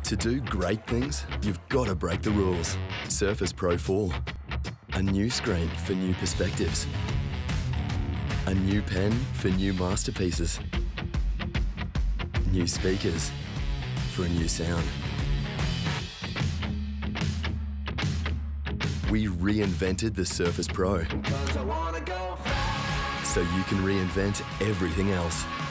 To do great things, you've got to break the rules. Surface Pro 4. A new screen for new perspectives. A new pen for new masterpieces. New speakers for a new sound. We reinvented the Surface Pro so you can reinvent everything else.